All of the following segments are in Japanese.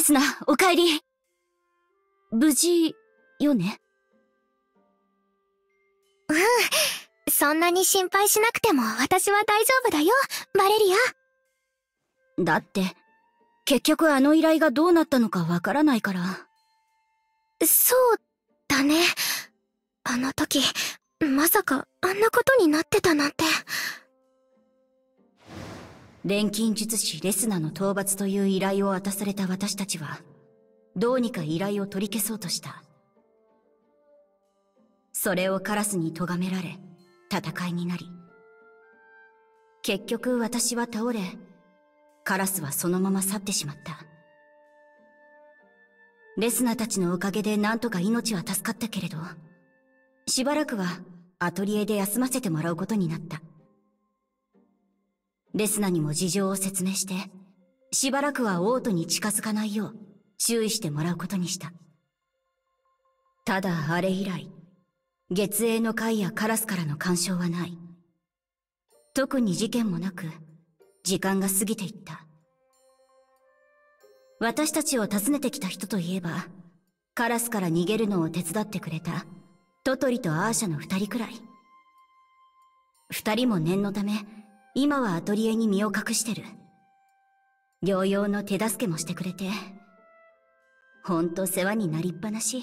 スナ、お帰り。無事よね？ うん。そんなに心配しなくても私は大丈夫だよ、バレリア。 だって、結局あの依頼がどうなったのかわからないから。 そうだね。あの時、まさかあんなことになってたなんて。 錬金術師レスナの討伐という依頼を渡された私たちは、どうにか依頼を取り消そうとした。それをカラスに咎められ、戦いになり。結局私は倒れ、カラスはそのまま去ってしまった。レスナたちのおかげでなんとか命は助かったけれど、しばらくはアトリエで休ませてもらうことになった。レスナにも事情を説明して、しばらくは王都に近づかないよう注意してもらうことにした。ただあれ以来、月影の会やカラスからの干渉はない。特に事件もなく、時間が過ぎていった。私たちを訪ねてきた人といえば、カラスから逃げるのを手伝ってくれたトトリとアーシャの2人くらい。2人も念のため、今はアトリエに身を隠してる。療養の手助けもしてくれて、ほんと世話になりっぱなし。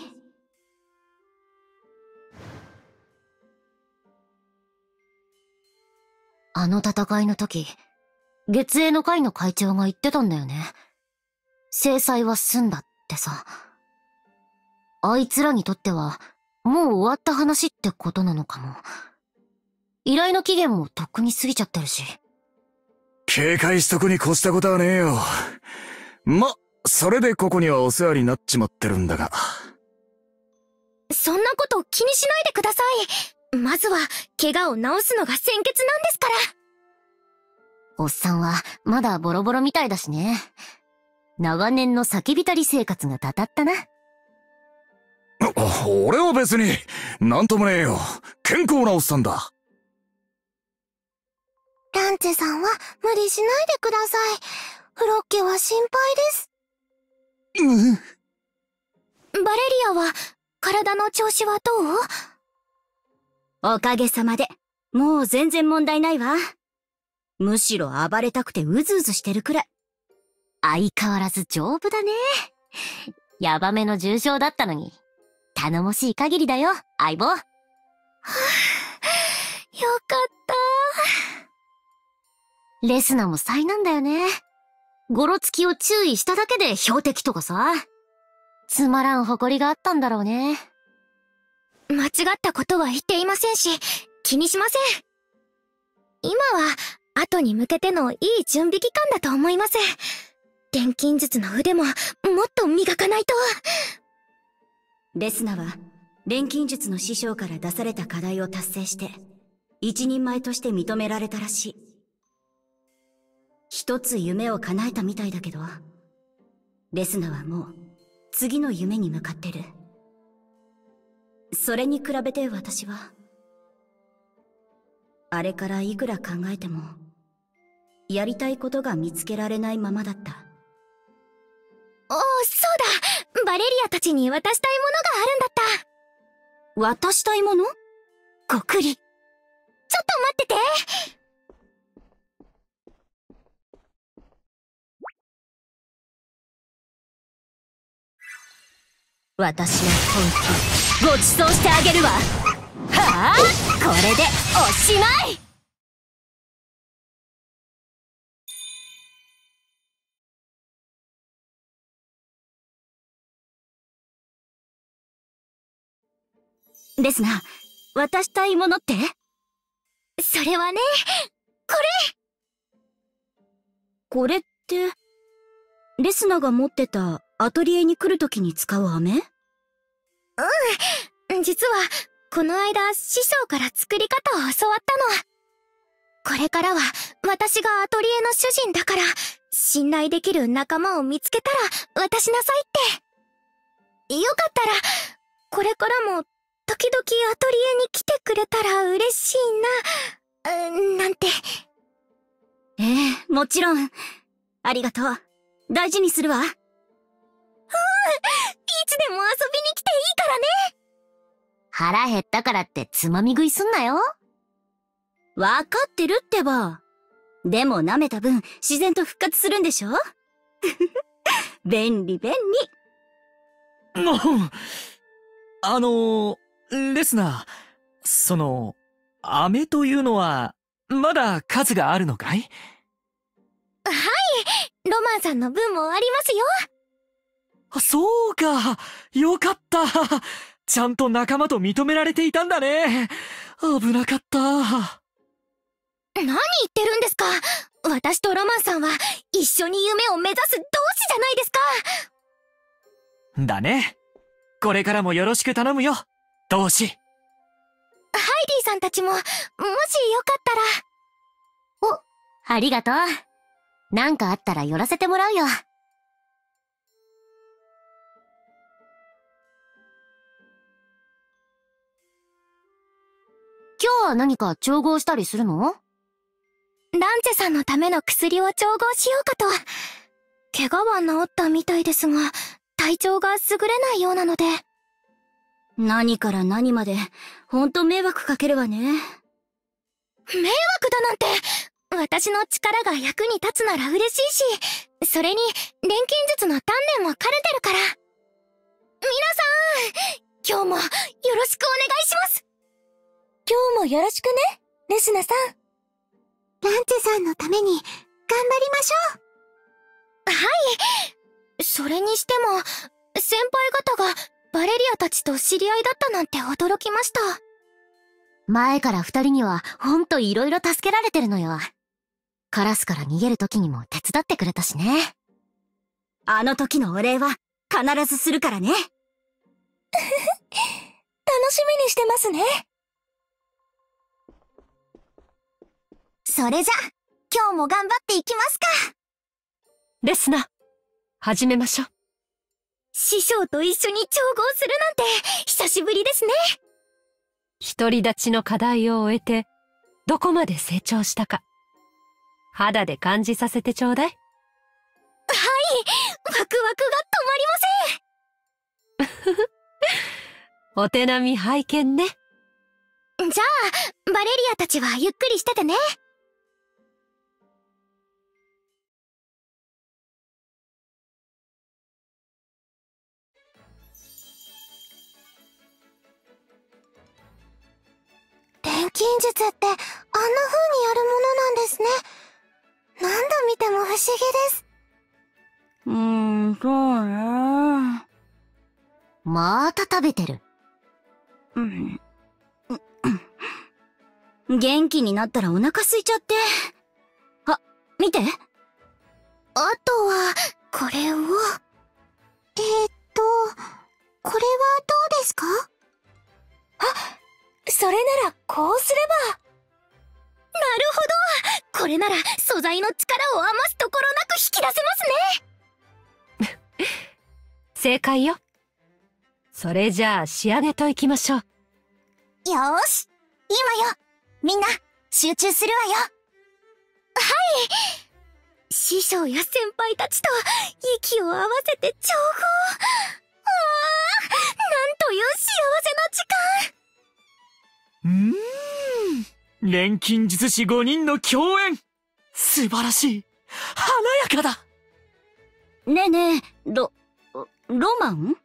あの戦いの時、月影の会の会長が言ってたんだよね。制裁は済んだってさ。あいつらにとっては、もう終わった話ってことなのかも。依頼の期限もとっくに過ぎちゃってるし。 警戒しとくに越したことはねえよ。それでここにはお世話になっちまってるんだが。 そんなこと気にしないでください。まずは、怪我を治すのが先決なんですから。 おっさんは、まだボロボロみたいだしね。長年の叫びたり生活がたたったな。 俺は別に、なんともねえよ。健康なおっさんだ。 ランチェさんは無理しないでください。フロッケは心配です。バレリアは、体の調子はどう？ おかげさまで、もう全然問題ないわ。むしろ暴れたくてうずうずしてるくらい。 相変わらず丈夫だね。ヤバめの重傷だったのに。頼もしい限りだよ、相棒。はぁ、 よかった。 レスナも災難だよね。ゴロつきを注意しただけで標的とかさ。つまらん誇りがあったんだろうね。 間違ったことは言っていませんし、気にしません。今は、後に向けてのいい準備期間だと思います。錬金術の腕も、もっと磨かないと。 レスナは、錬金術の師匠から出された課題を達成して、一人前として認められたらしい。一つ夢を叶えたみたいだけど、レスナはもう、次の夢に向かってる。それに比べて私は、あれからいくら考えても、やりたいことが見つけられないままだった。 そうだ！バレリアたちに渡したいものがあるんだった。 渡したいもの？ ごくり。ちょっと待ってて。 私は本気、ご馳走してあげるわ。はあ！これでおしまい！ですが、渡したいものって？ それはね、 これって、レスナが持ってたアトリエに来るときに使う飴？ 実は、この間、師匠から作り方を教わったの。これからは、私がアトリエの主人だから、信頼できる仲間を見つけたら、渡しなさいって。よかったら、これからも、時々アトリエに来てくれたら嬉しいな、なんて。 ええ、もちろん。ありがとう。大事にするわ。 いつでも遊びに来ていいからね。 腹減ったからってつまみ食いすんなよ。 わかってるってば。でも舐めた分、自然と復活するんでしょ便利便利。 レスナー、飴というのは、まだ数があるのかい？ はい、ロマンさんの分もありますよ。 そうか、よかった。ちゃんと仲間と認められていたんだね。危なかった。 何言ってるんですか。私とロマンさんは一緒に夢を目指す同志じゃないですか。 だね。これからもよろしく頼むよ、同志。 ハイディさんたちも、もしよかったら。 お、ありがとう。なんかあったら寄らせてもらうよ。今日は何か調合したりするの？ ランチェさんのための薬を調合しようかと。怪我は治ったみたいですが、体調が優れないようなので。 何から何まで、ほんと迷惑かけるわね。 迷惑だなんて、私の力が役に立つなら嬉しいし、それに、錬金術の鍛錬も兼ねてるから。皆さん、今日もよろしくお願いします。 今日もよろしくね、レスナさん。ランチェさんのために頑張りましょう。 はい。それにしても、先輩方がバレリアたちと知り合いだったなんて驚きました。 前から二人にはほんといろいろ助けられてるのよ。カラスから逃げる時にも手伝ってくれたしね。 あの時のお礼は必ずするからね。 楽しみにしてますね。それじゃ、今日も頑張っていきますか。 レスナ、始めましょう。 師匠と一緒に調合するなんて久しぶりですね。 独り立ちの課題を終えて、どこまで成長したか、肌で感じさせてちょうだい。 はい、ワクワクが止まりません。 お手並み拝見ね。 じゃあ、バレリアたちはゆっくりしててね。 錬金術ってあんな風にやるものなんですね。何度見ても不思議です。 そうね。 また食べてる。 元気になったらお腹空いちゃって。あ、見て。 あとは、これを。これはどうですか？それなら、こうすれば。 なるほど。これなら素材の力を余すところなく引き出せますね。 正解よ。それじゃあ仕上げといきましょう。 よーし。今よ。みんな、集中するわよ。 はい。師匠や先輩たちと息を合わせて調合。なんという幸せな時間。 錬金術師5人の共演、素晴らしい。華やかだ。 ねえねえ、ロマン？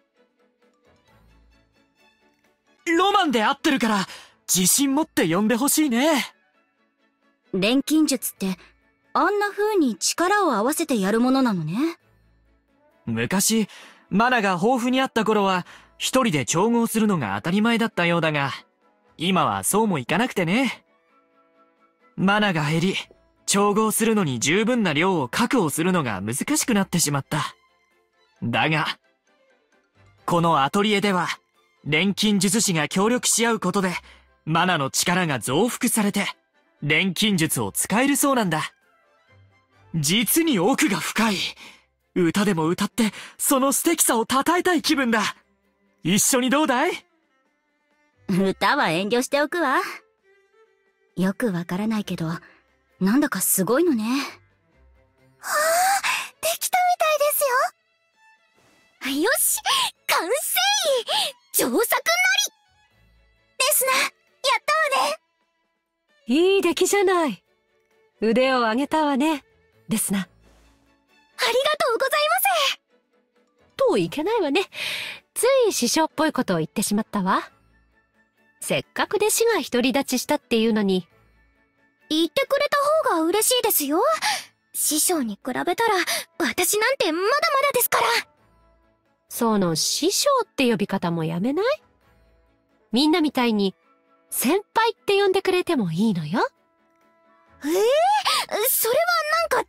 ロマンで合ってるから、自信持って呼んでほしいね。 錬金術って、あんな風に力を合わせてやるものなのね。 昔、マナが豊富にあった頃は、一人で調合するのが当たり前だったようだが、今はそうもいかなくてね。マナが減り、調合するのに十分な量を確保するのが難しくなってしまった。だが、このアトリエでは、錬金術師が協力し合うことで、マナの力が増幅されて、錬金術を使えるそうなんだ。実に奥が深い。歌でも歌って、その素敵さを称えたい気分だ。一緒にどうだい？ 歌は遠慮しておくわ。よくわからないけど、なんだかすごいのね。 できたみたいですよ。 よし、完成！上作なり！ですな、やったわね！ いい出来じゃない。腕を上げたわね、ですな。 ありがとうございます。 といけないわね。つい師匠っぽいことを言ってしまったわ。せっかく弟子が独り立ちしたっていうのに。 言ってくれた方が嬉しいですよ。師匠に比べたら、私なんてまだまだですから。 その師匠って呼び方もやめない？みんなみたいに、先輩って呼んでくれてもいいのよ。 それはなんか違います。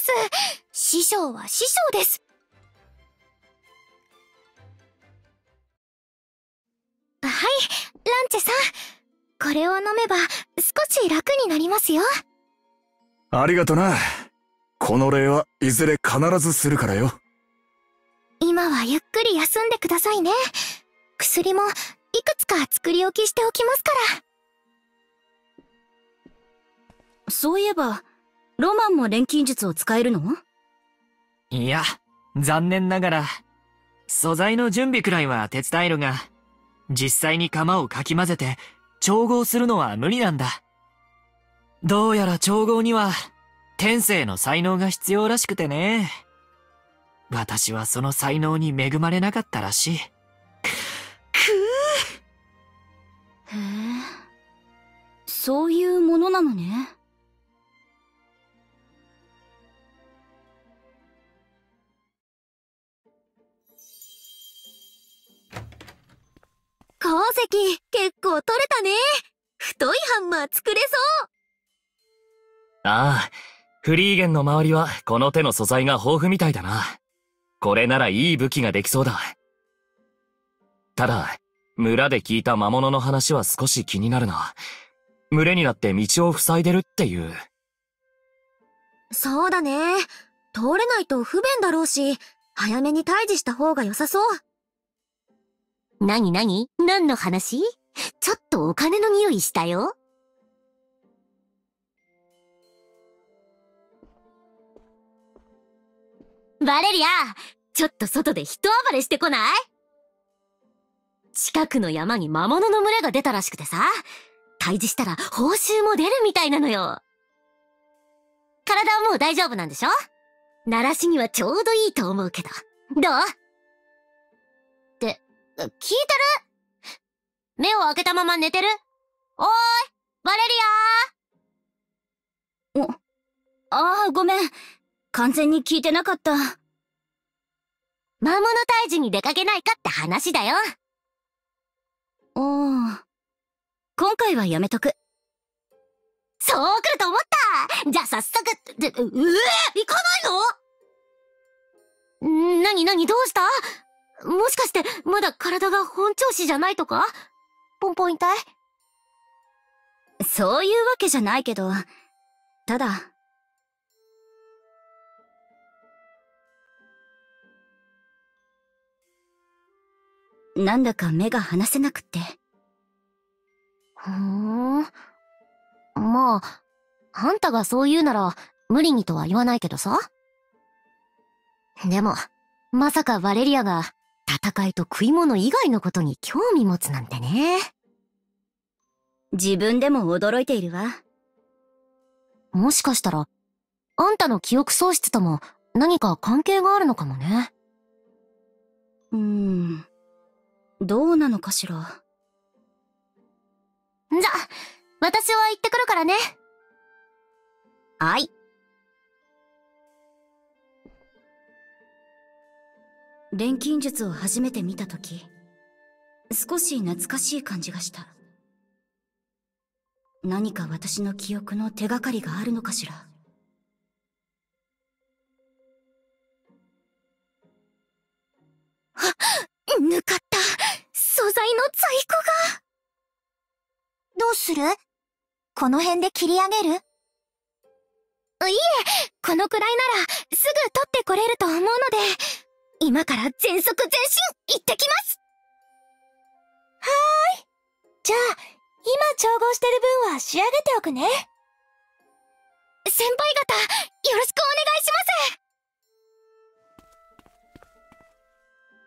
師匠は師匠です。はい、ランチェさん。これを飲めば少し楽になりますよ。 ありがとな。この礼はいずれ必ずするからよ。 今はゆっくり休んでくださいね。薬もいくつか作り置きしておきますから。 そういえば、ロマンも錬金術を使えるの？ いや、残念ながら、素材の準備くらいは手伝えるが、実際に釜をかき混ぜて調合するのは無理なんだ。どうやら調合には天性の才能が必要らしくてね。私はその才能に恵まれなかったらしい。 へえ、そういうものなのね。 鉱石、結構取れたね。太いハンマー作れそう。 ああ、フリーゲンの周りはこの手の素材が豊富みたいだな。これならいい武器ができそうだ。ただ、村で聞いた魔物の話は少し気になるな。群れになって道を塞いでるっていう。 そうだね。通れないと不便だろうし、早めに退治した方が良さそう。 なに何の話？ちょっとお金の匂いしたよ。バレリア、ちょっと外で人暴れしてこない？近くの山に魔物の群れが出たらしくてさ、退治したら報酬も出るみたいなのよ。体はもう大丈夫なんでしょ？鳴らしにはちょうどいいと思うけど。どう？聞いてる？目を開けたまま寝てる？おーい、バレリアー！ ああ、ごめん。完全に聞いてなかった。 魔物退治に出かけないかって話だよ。 今回はやめとく。 そう来ると思った。じゃあ早速、行かないの？何どうした？もしかしてまだ体が本調子じゃないとか？ポンポン痛い？ そういうわけじゃないけど、ただ、なんだか目が離せなくって。 まあ、あんたがそう言うなら無理にとは言わないけどさ。でも、まさかバレリアが戦いと食い物以外のことに興味持つなんてね。 自分でも驚いているわ。 もしかしたら、あんたの記憶喪失とも何か関係があるのかもね。 どうなのかしら。 じゃ、私は行ってくるからね。 はい。錬金術を初めて見たとき、少し懐かしい感じがした。何か私の記憶の手がかりがあるのかしら。 抜かった。素材の在庫が。どうする？この辺で切り上げる？いえ、このくらいならすぐ取ってこれると思うので、今から全速前進行ってきます。はーい。じゃあ、今調合してる分は仕上げておくね。先輩方、よろしくお願いします。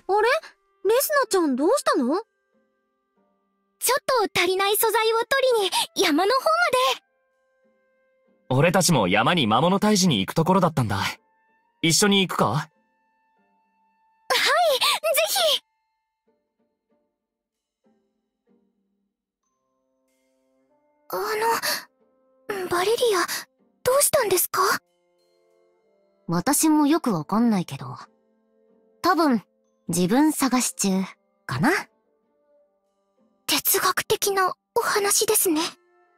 レスナちゃんどうしたの？ ちょっと足りない素材を取りに山の方まで。 俺たちも山に魔物退治に行くところだったんだ。一緒に行くか？ はい、ぜひ。バレリア、どうしたんですか？ 私もよくわかんないけど、多分、自分探し中、かな？ 哲学的なお話ですね。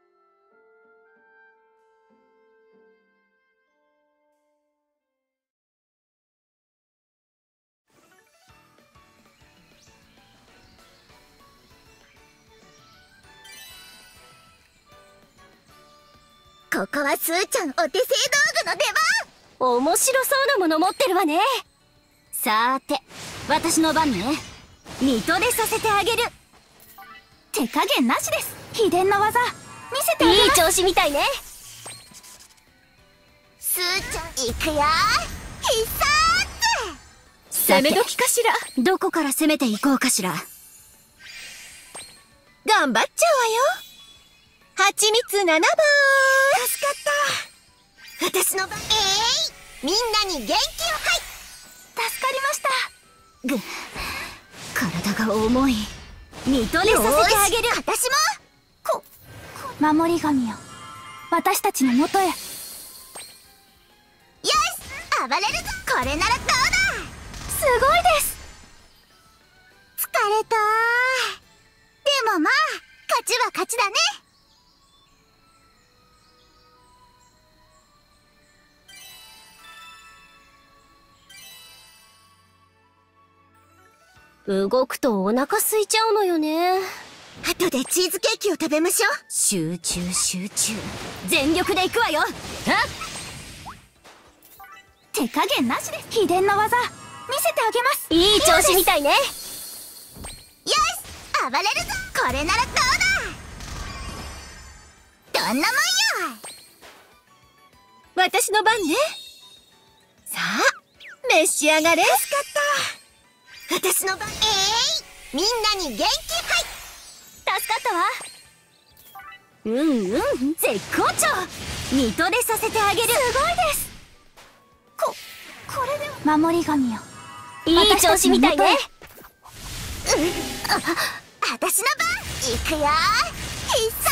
ここはスーちゃんお手製道具の出番。 面白そうなもの持ってるわね。さーて、私の番ね。見とれさせてあげる。 手加減なしです。秘伝の技見せてあげます。 いい調子みたいね。 スーちゃん行くよ。必殺。 攻め時かしら。どこから攻めていこうかしら。 頑張っちゃうわよ。蜂蜜7番。助かった。私の番。みんなに元気を。はい、助かりました。 体が重い。見とれさせてあげる。 私も守り神よ、私たちの元へ。よし、暴れるぞ。これならどうだ。すごいです。疲れた。でもまあ勝ちは勝ちだね。 動くとお腹空いちゃうのよね。 後でチーズケーキを食べましょう。 集中集中。全力で行くわよ。 手加減なしです。秘伝の技見せてあげます。 いい調子みたいね。よし、 暴れるぞ。これならどうだ。どんなもんよ。私の番ね。さあ召し上がれ。助かった。私の番。みんなに元気。はい、助かったわ。 絶好調。見とれさせてあげる。 すごいです。これでは守り神よ、 いい調子みたいね。 私の番行くよ。必殺。すごいわ。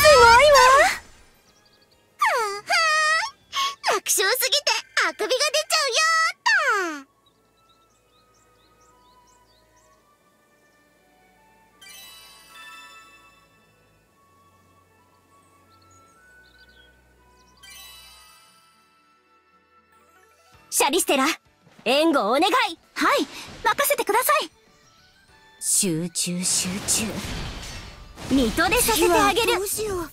楽勝すぎてあくびが出ちゃうよーった。 シャリステラ、援護お願い。 はい、任せてください。 集中集中。見とれさせてあげる。 どうしよう。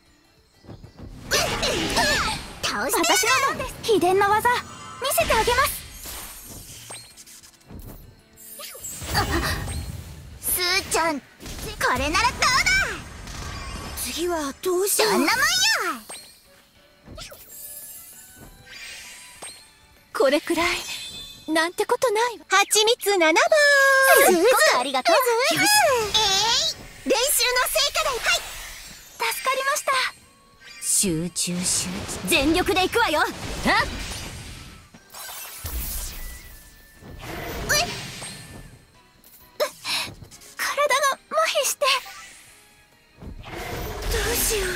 倒して。私の番です。秘伝の技見せてあげます。スーちゃん、これならどうだ。次はどうしよう。どんなもんよ。これくらいなんてことないわ。蜂蜜7番。 すっごくありがとう。 よし。練習の成果だ。はい、助かりました。 集中集中。全力で行くわよ。 体が麻痺して。どうしよう。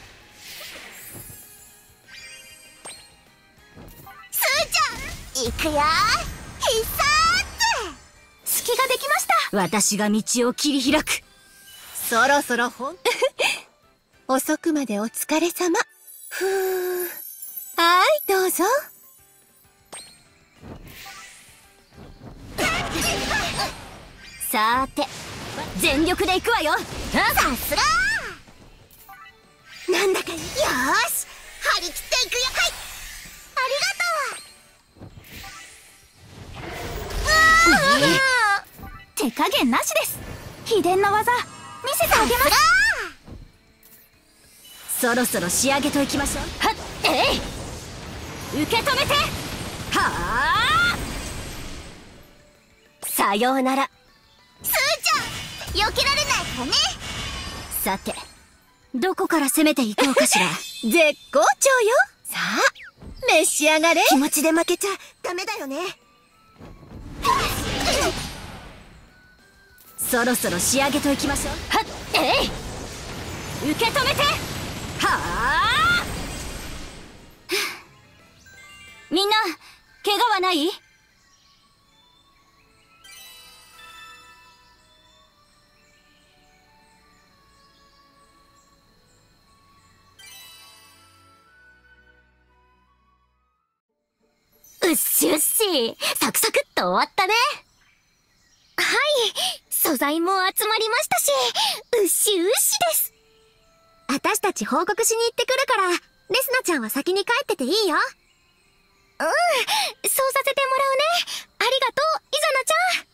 スーちゃん行くよ。必殺。隙ができました。 私が道を切り開く。 そろそろ遅くまでお疲れ様。ふう。はい、どうぞ。 さーて、全力で行くわよ。 さすが。なんだかよーし、張り切っていくよ。はい、ありがとう。手加減なしです。秘伝の技見せてあげます。 そろそろ仕上げといきましょう。はっ、受け止めて。はあ、さようなら。 避けられないからね。 さて、どこから攻めていこうかしら。 絶好調よ。さあ、召し上がれ。気持ちで負けちゃダメだよね。 そろそろ仕上げといきましょう。 はっ、えい、受け止めて。 はあ。みんな怪我はない？ うっしうっし、サクサクっと終わったね。 はい、素材も集まりましたし、うっしうっしです。 私たち報告しに行ってくるから、レスナちゃんは先に帰ってていいよ。 そうさせてもらうね。ありがとう、イザナち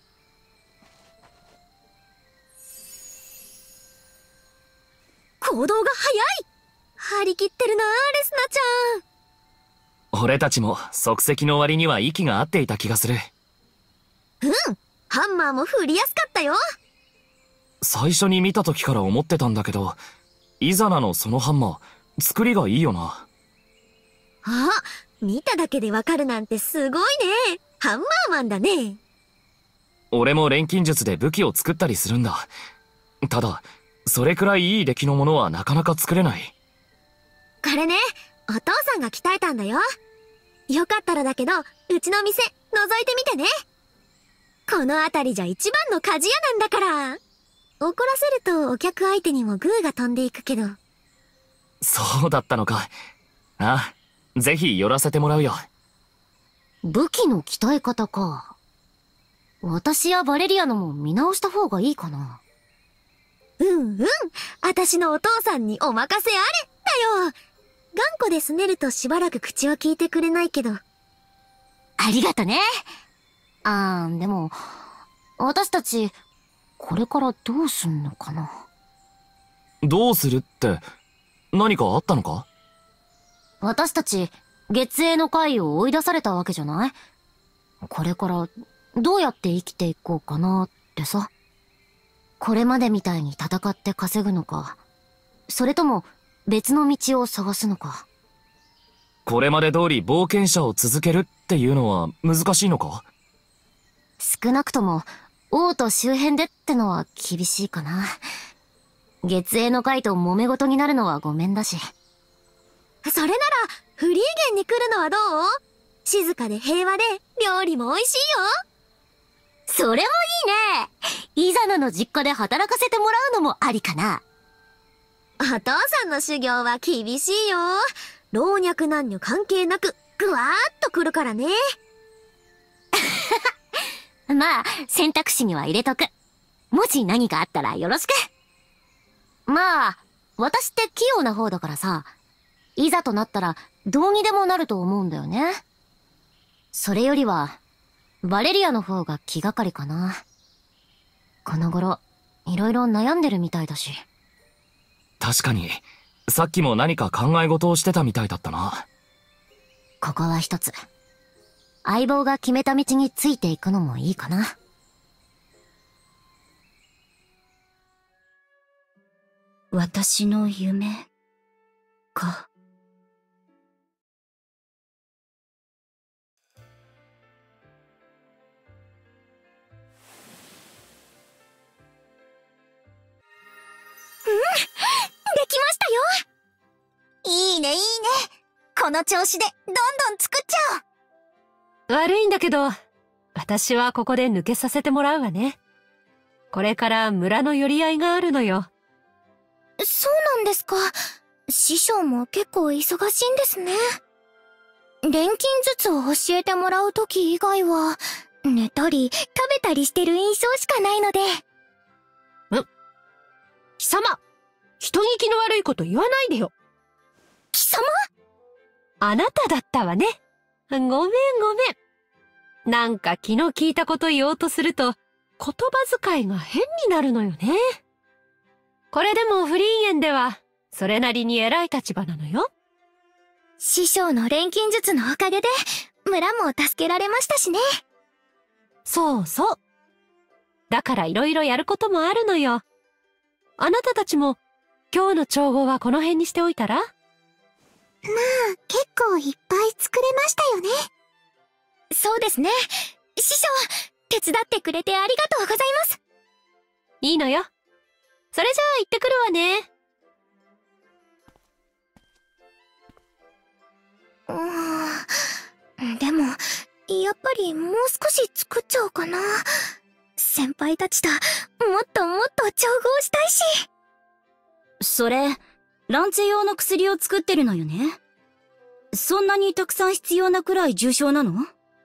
ゃん。行動が早い。張り切ってるな、レスナちゃん。 俺たちも即席の割には息が合っていた気がする。 うん、ハンマーも振りやすかったよ。 最初に見た時から思ってたんだけど、イザナのそのハンマー、作りがいいよな。 あ、見ただけでわかるなんてすごいね。ハンマーマンだね。 俺も錬金術で武器を作ったりするんだ。ただ、それくらいいい出来のものはなかなか作れない。 これね、お父さんが鍛えたんだよ。よかったらだけど、うちの店、覗いてみてね。この辺りじゃ一番の鍛冶屋なんだから。怒らせるとお客相手にもグーが飛んでいくけど。 そうだったのか。ああ、ぜひ寄らせてもらうよ。 武器の鍛え方か。私やバレリアのも見直した方がいいかな。 うんうん。私のお父さんにお任せあれだよ。頑固で拗ねるとしばらく口を聞いてくれないけど。 ありがとね。でも、私たち、これからどうすんのかな。 どうするって、何かあったのか？ 私たち、月影の会を追い出されたわけじゃない？これから、どうやって生きていこうかなってさ。これまでみたいに戦って稼ぐのか、それとも別の道を探すのか。 これまで通り冒険者を続けるっていうのは難しいのか？ 少なくとも、王都周辺でってのは厳しいかな。月影の会と揉め事になるのはごめんだし。 それなら、フリーゲンに来るのはどう？静かで平和で、料理も美味しいよ。 それもいいね。イザナの実家で働かせてもらうのもありかな。 お父さんの修行は厳しいよ。老若男女関係なく、ぐわーっと来るからね。 まあ、選択肢には入れとく。もし何かあったらよろしく。まあ、私って器用な方だからさ、いざとなったらどうにでもなると思うんだよね。それよりは、バレリアの方が気がかりかな。この頃、いろいろ悩んでるみたいだし。 確かに、さっきも何か考え事をしてたみたいだったな。 ここは一つ。相棒が決めた道についていくのもいいかな。 私の夢か。 できましたよ。 いいねいいね。この調子でどんどん作っちゃおう。 悪いんだけど、私はここで抜けさせてもらうわね。これから村の寄り合いがあるのよ。 そうなんですか。師匠も結構忙しいんですね。錬金術を教えてもらうとき以外は、寝たり食べたりしてる印象しかないので。 貴様、人聞きの悪いこと言わないでよ。 貴様？ あなただったわね。ごめんごめん。なんか気の利いたこと言おうとすると、言葉遣いが変になるのよね。これでもフリーゲンでは、それなりに偉い立場なのよ。 師匠の錬金術のおかげで、村も助けられましたしね。 そうそう。 だからいろいろやることもあるのよ。あなたたちも、今日の調合はこの辺にしておいたら？ まあ、結構いっぱい作れましたよね。 そうですね。師匠、手伝ってくれてありがとうございます。 いいのよ。それじゃあ行ってくるわね。 でも、やっぱりもう少し作っちゃおうかな。先輩たちともっともっと調合したいし。 それ、ランチェ用の薬を作ってるのよね。そんなにたくさん必要なくらい重症なの？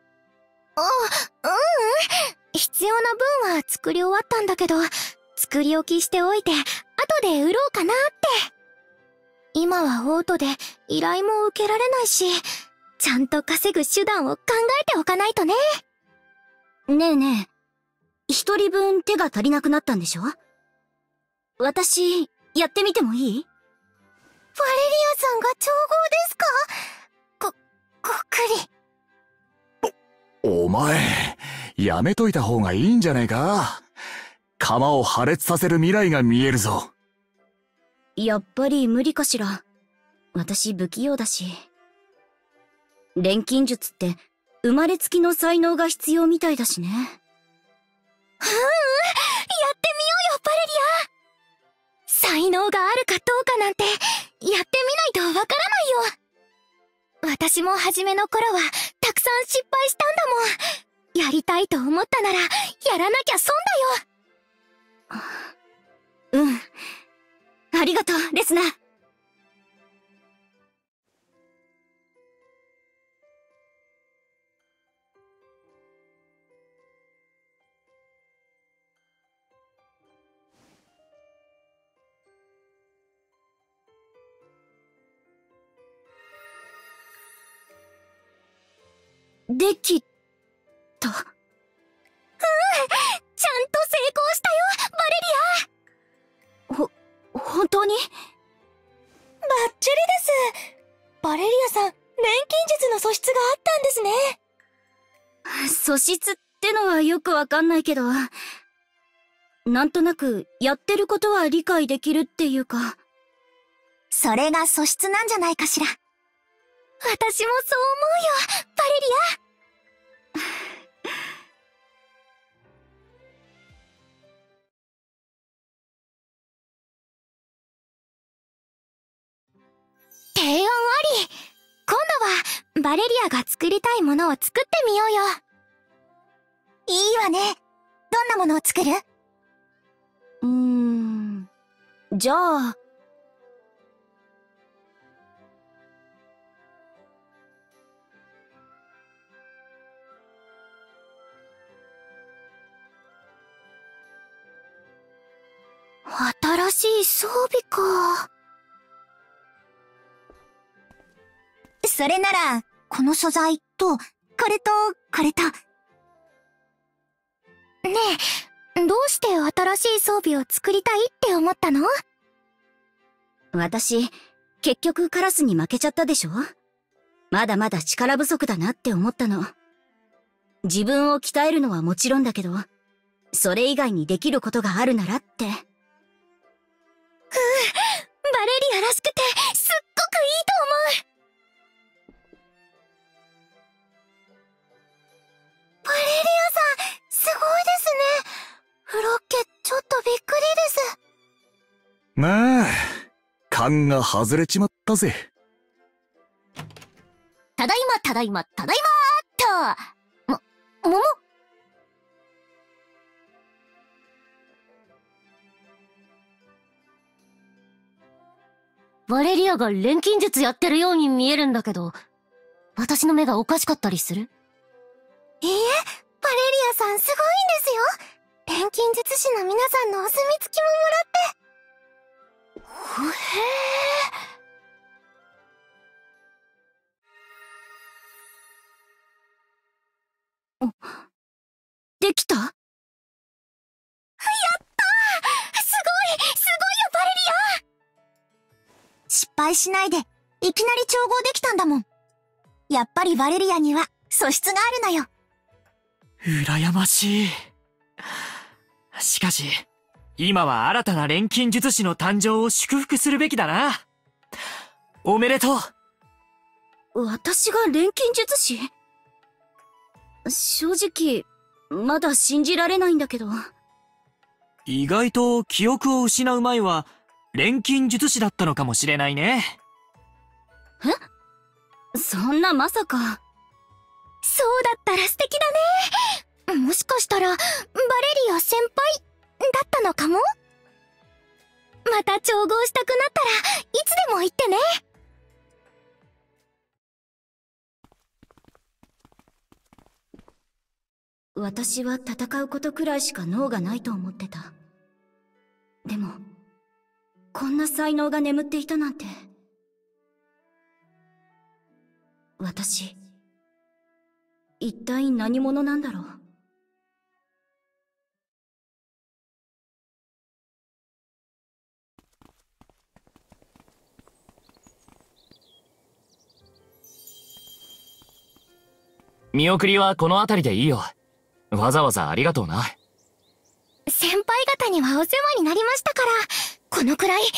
必要な分は作り終わったんだけど、作り置きしておいて、後で売ろうかなって。今はオートで依頼も受けられないし、ちゃんと稼ぐ手段を考えておかないとね。 ねえねえ、一人分手が足りなくなったんでしょ？私、やってみてもいい？ ヴァレリアさんが調合ですか？ごっくり。 お前、やめといた方がいいんじゃねえか？釜を破裂させる未来が見えるぞ。 やっぱり無理かしら。私不器用だし。錬金術って生まれつきの才能が必要みたいだしね。 やってみようよ、バレリア。才能があるかどうかなんて、やってみないとわからないよ。私も初めの頃は、たくさん失敗したんだもん。やりたいと思ったなら、やらなきゃ損だよ。 ありがとう、レスナー。できた。 ちゃんと成功したよ、バレリア。 本当に？ バッチリです。バレリアさん、錬金術の素質があったんですね。 素質ってのはよくわかんないけど、なんとなくやってることは理解できるっていうか。 それが素質なんじゃないかしら。 私もそう思うよ、バレリア。提案あり。今度はバレリアが作りたいものを作ってみようよ。 いいわね。どんなものを作る？ じゃあ、 新しい装備か。 それなら、この素材と、これと、これと。 ねえ、どうして新しい装備を作りたいって思ったの？ 私、結局カラスに負けちゃったでしょ？まだまだ力不足だなって思ったの。自分を鍛えるのはもちろんだけど、それ以外にできることがあるならって。 バレリアらしくて、すっごくいいと思う。バレリアさん、すごいですね。フロッケ、ちょっとびっくりです。 まあ、勘が外れちまったぜ。 ただいま、ただいま、ただいまーっと。桃？バレリアが錬金術やってるように見えるんだけど、私の目がおかしかったりする？ いいえ、バレリアさんすごいんですよ。錬金術師の皆さんのお墨付きももらって。 できた？ やったー！すごいよ、バレリア！ 失敗しないで、いきなり調合できたんだもん。やっぱりバレリアには素質があるのよ。 羨ましい。 しかし、今は新たな錬金術師の誕生を祝福するべきだな。おめでとう。 私が錬金術師？正直、まだ信じられないんだけど。 意外と記憶を失う前は、錬金術師だったのかもしれないね。 え？そんなまさか。 そうだったら素敵だね。もしかしたら、バレリア先輩だったのかも？また調合したくなったらいつでも言ってね。 私は戦うことくらいしか脳がないと思ってた。でも、こんな才能が眠っていたなんて。私、一体何者なんだろう。 見送りはこの辺りでいいよ。わざわざありがとうな。 先輩方にはお世話になりましたから、このくらい当然です。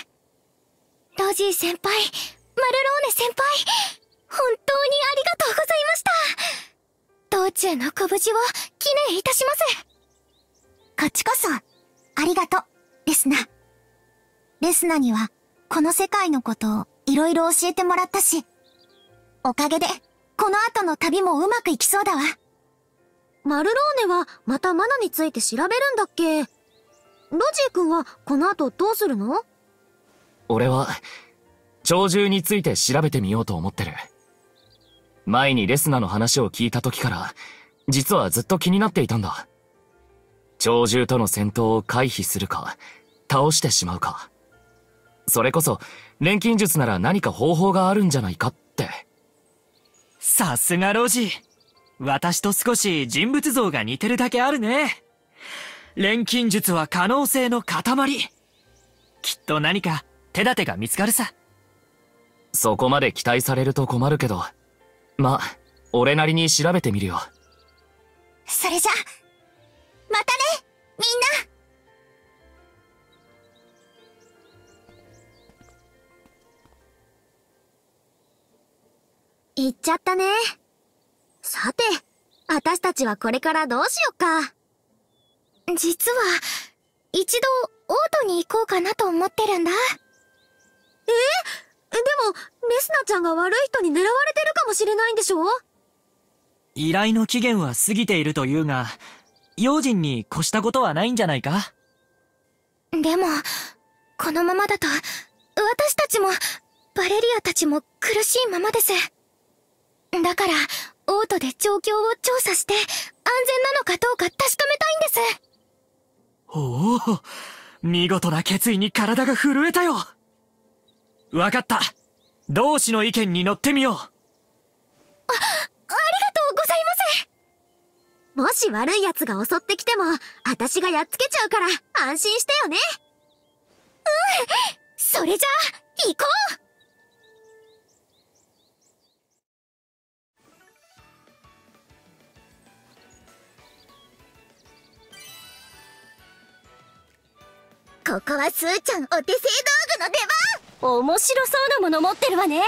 ロジー先輩、マルローネ先輩、本当にありがとうございました。道中のご無事を記念いたします。 こっちこそ、ありがとう、レスナ。レスナには、この世界のことをいろいろ教えてもらったし、おかげで、この後の旅もうまくいきそうだわ。 マルローネはまたマナについて調べるんだっけ？ロジー君はこの後どうするの？ 俺は、鳥獣について調べてみようと思ってる。前にレスナの話を聞いた時から、実はずっと気になっていたんだ。鳥獣との戦闘を回避するか、倒してしまうか。それこそ、錬金術なら何か方法があるんじゃないかって。 さすがロジー。私と少し人物像が似てるだけあるね。錬金術は可能性の塊。きっと何か手立てが見つかるさ。 そこまで期待されると困るけど、ま、俺なりに調べてみるよ。 それじゃ、またね、みんな。 行っちゃったね。さて、私たちはこれからどうしよっか。 実は、一度、オートに行こうかなと思ってるんだ。 でも、レスナちゃんが悪い人に狙われてるかもしれないんでしょ？ 依頼の期限は過ぎているというが、用心に越したことはないんじゃないか？ でも、このままだと、私たちも、バレリアたちも苦しいままです。だから、オートで状況を調査して、安全なのかどうか確かめたいんです。 おお、見事な決意に体が震えたよ。わかった。同志の意見に乗ってみよう。 ありがとうございます。 もし悪い奴が襲ってきても、私がやっつけちゃうから、安心してよね。 それじゃあ、行こう。 ここはスーちゃんお手製道具の出番。 面白そうなもの持ってるわね。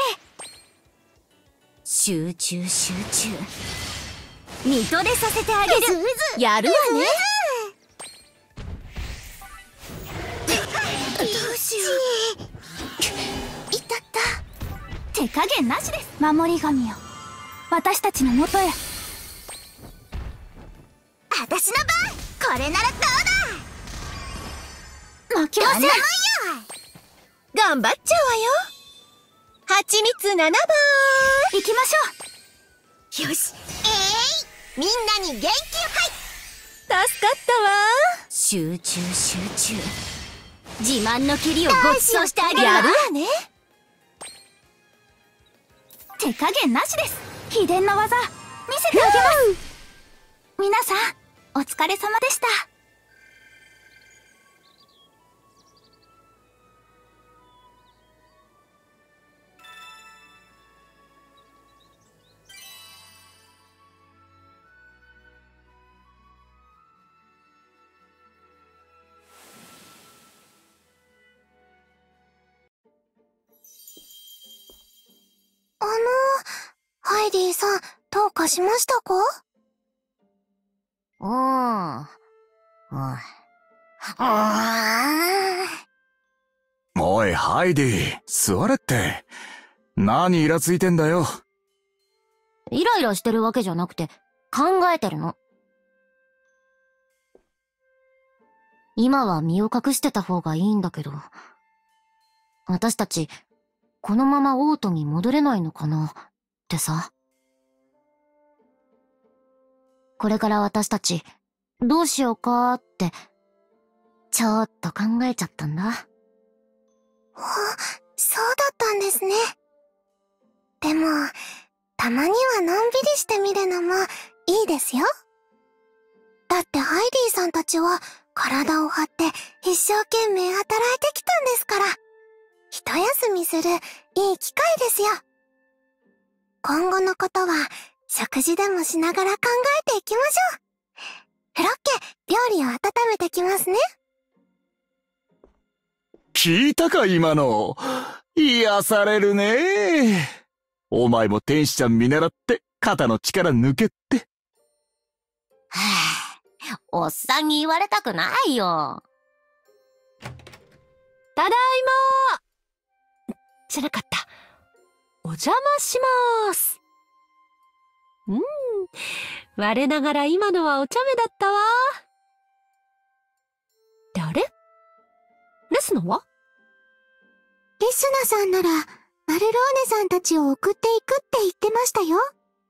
集中集中。見とれさせてあげる。やるわね。 どうしよう。いたった。手加減なしです。守り神よ、私たちのもとへ。私の番。これならどうだ。負けません。頑張っちゃうわよ。蜂蜜7番。行きましょう。よし。みんなに元気を。はい。助かったわ。 集中集中。自慢の蹴りをご馳走してあげるわ。 やるわね。手加減なしです。秘伝の技見せてあげます。皆さんお疲れ様でした。 ハイディさん、どうかしましたか？ おい、ハイディ、座れって。何イラついてんだよ。 イライラしてるわけじゃなくて、考えてるの。今は身を隠してた方がいいんだけど、私たち、このままオートに戻れないのかなってさ。これから私たち、どうしようかって、ちょっと考えちゃったんだ。 そうだったんですね。でも、たまにはのんびりしてみるのもいいですよ。だってハイディさんたちは体を張って一生懸命働いてきたんですから、一休みするいい機会ですよ。今後のことは食事でもしながら考えていきましょう。フロッケ、料理を温めてきますね。 聞いたか今の。癒されるね。お前も天使ちゃん見習って肩の力抜けって。 はぁ、おっさんに言われたくないよ。 ただいまーじゃなかった。お邪魔しまーす。我ながら今のはお茶目だったわ。で、あれ？レスナは？ レスナさんなら、マルローネさんたちを送っていくって言ってましたよ。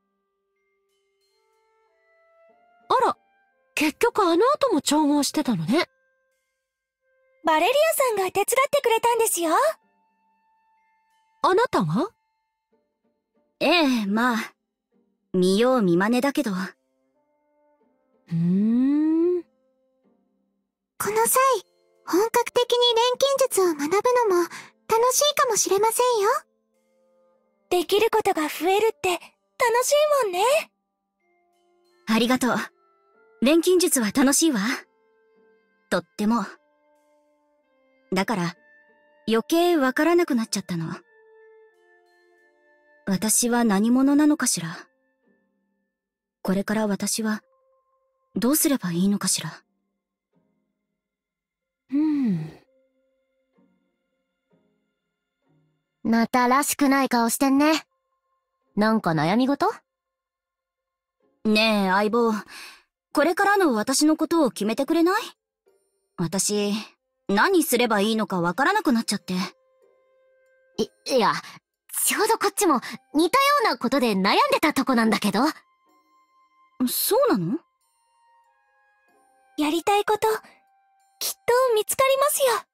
あら、結局あの後も調合してたのね。 バレリアさんが手伝ってくれたんですよ。 あなたが？ ええ、まあ、見よう見まねだけど。 この際、本格的に錬金術を学ぶのも楽しいかもしれませんよ。 できることが増えるって楽しいもんね。 ありがとう。錬金術は楽しいわ。とっても。だから、余計わからなくなっちゃったの。私は何者なのかしら。これから私は、どうすればいいのかしら。 またらしくない顔してんね。なんか悩み事？ ねえ、相棒。これからの私のことを決めてくれない？私、何すればいいのかわからなくなっちゃって。 いや、ちょうどこっちも似たようなことで悩んでたとこなんだけど。 そうなの？ やりたいこと、きっと見つかりますよ。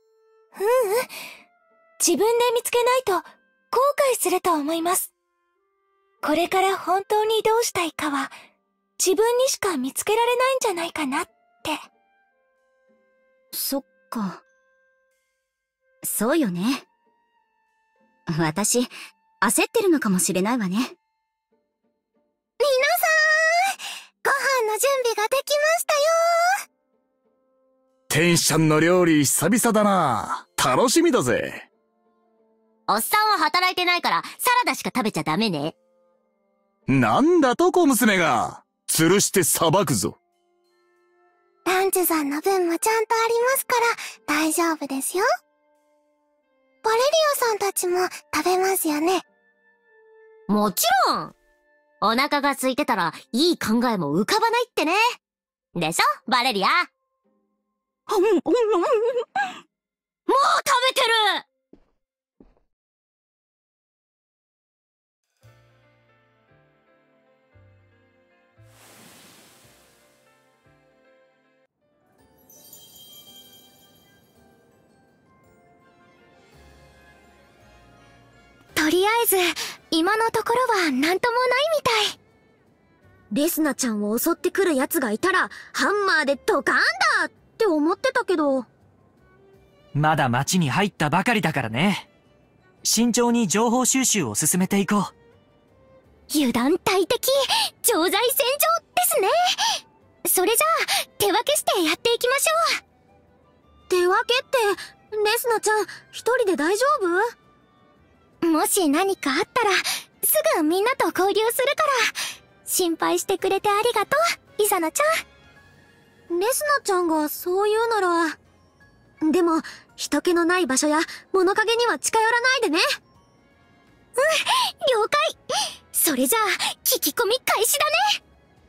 自分で見つけないと後悔すると思います。これから本当にどうしたいかは自分にしか見つけられないんじゃないかなって。 そっか。そうよね。私、焦ってるのかもしれないわね。 皆さん、ご飯の準備ができましたよ。 天使ちゃんの料理久々だな。楽しみだぜ。 おっさんは働いてないからサラダしか食べちゃダメね。 なんだと小娘が。吊るして裁くぞ。 ランチさんの分もちゃんとありますから大丈夫ですよ。バレリオさんたちも食べますよね。 もちろん。お腹が空いてたらいい考えも浮かばないってね。でしょ、バレリア。もう食べてる。 とりあえず、今のところはなんともないみたい。 レスナちゃんを襲ってくる奴がいたら、ハンマーでドカーンだって思ってたけど。 まだ町に入ったばかりだからね。慎重に情報収集を進めていこう。 油断大敵、常在戦場ですね。それじゃあ、手分けしてやっていきましょう。手分けって、レスナちゃん、一人で大丈夫？ もし何かあったら、 すぐみんなと交流するから。心配してくれてありがとう、イザナちゃん。 レスナちゃんがそう言うなら。でも、人気のない場所や物陰には近寄らないでね。 了解。それじゃあ、聞き込み開始だね。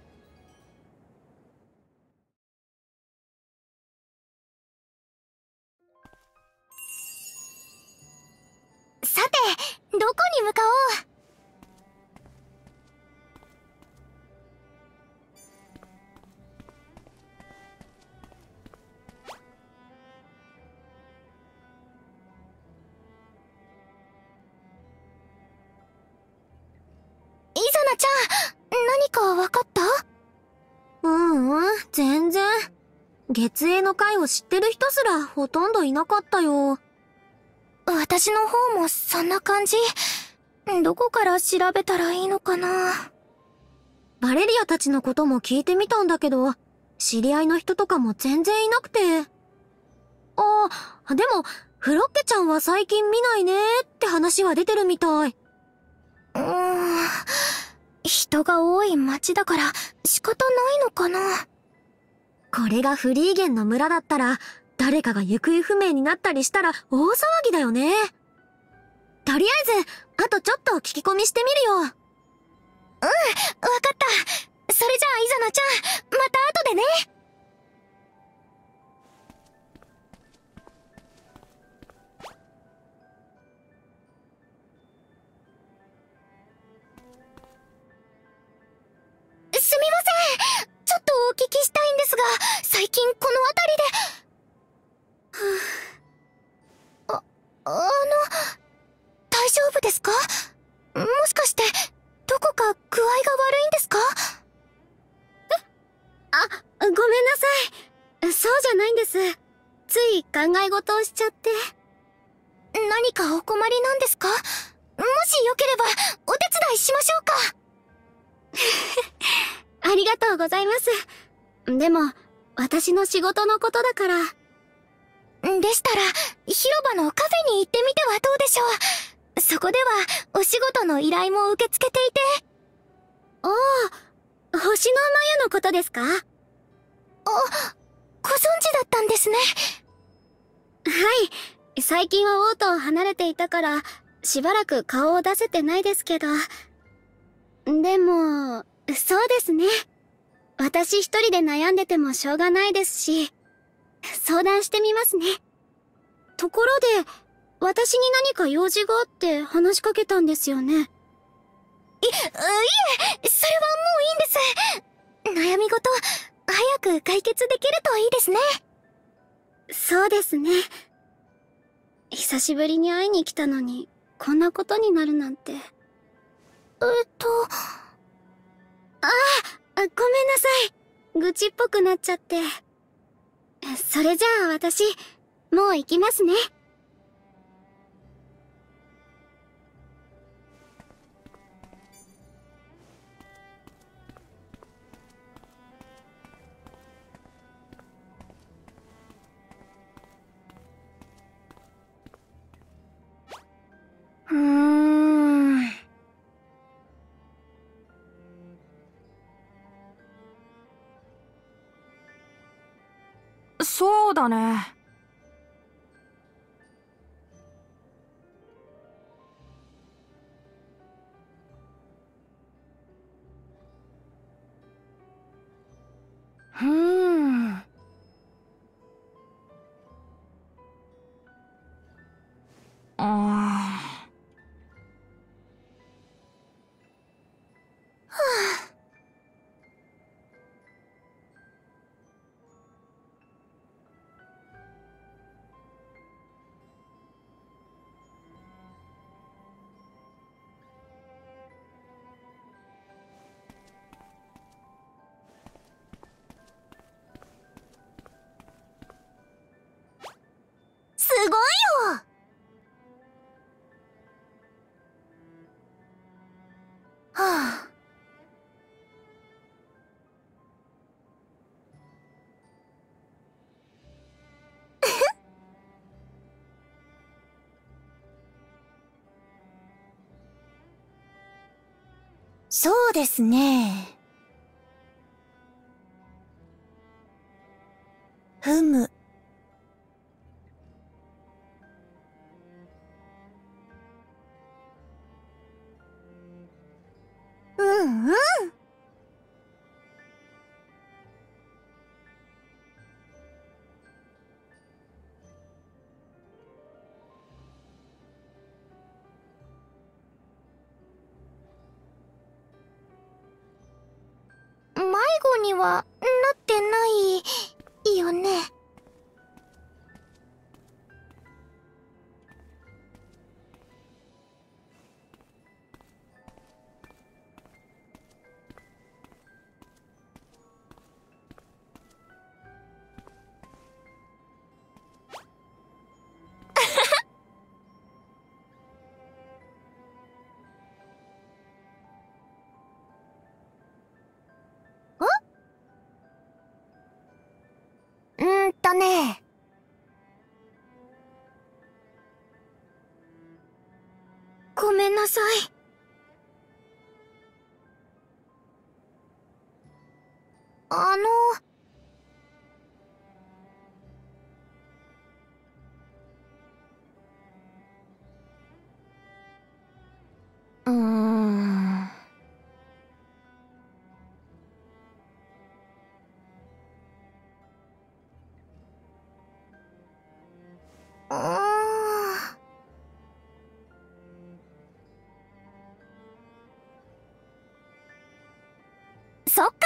さて、どこに向かおう。イザナちゃん、何かわかった？ 全然。月影の会を知ってる人すらほとんどいなかったよ。 私の方もそんな感じ。どこから調べたらいいのかな。 バレリアたちのことも聞いてみたんだけど、知り合いの人とかも全然いなくて。でも、フロッケちゃんは最近見ないねって話は出てるみたい。 人が多い町だから仕方ないのかな。 これがフリーゲンの村だったら、誰かが行方不明になったりしたら大騒ぎだよね。とりあえず、あとちょっと聞き込みしてみるよ。 わかった。それじゃあイザナちゃん、また後でね。すみません。ちょっとお聞きしたいんですが、最近この辺りで。大丈夫ですか？もしかして、どこか具合が悪いんですか？ ごめんなさい。そうじゃないんです。つい考え事をしちゃって。 何かお困りなんですか？もしよければ、お手伝いしましょうか。 ありがとうございます。でも、私の仕事のことだから。 でしたら、広場のカフェに行ってみてはどうでしょう。そこでは、お仕事の依頼も受け付けていて。 星の眉のことですか？ ご存知だったんですね。 はい。最近は王都を離れていたから、しばらく顔を出せてないですけど。でも、そうですね。私一人で悩んでてもしょうがないですし、相談してみますね。ところで、私に何か用事があって話しかけたんですよね。 いえ、それはもういいんです。悩み事、早く解決できるといいですね。 そうですね。久しぶりに会いに来たのに、こんなことになるなんて。 ごめんなさい。愚痴っぽくなっちゃって。それじゃあ私、もう行きますね。 そうだね。 すごいよ。 そうですね。ふむ。うんうん。 迷子にはなってないよね。 ね。 ごめんなさい。うーん。 そっか。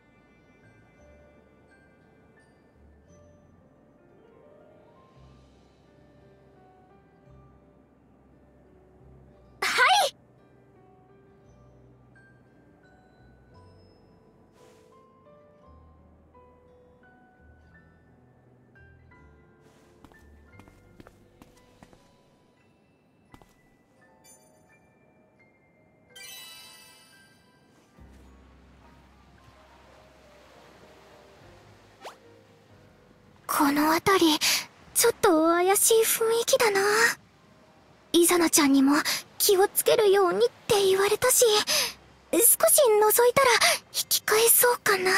この辺り、ちょっと怪しい雰囲気だな。イザナちゃんにも気をつけるようにって言われたし、少し覗いたら引き返そうかな。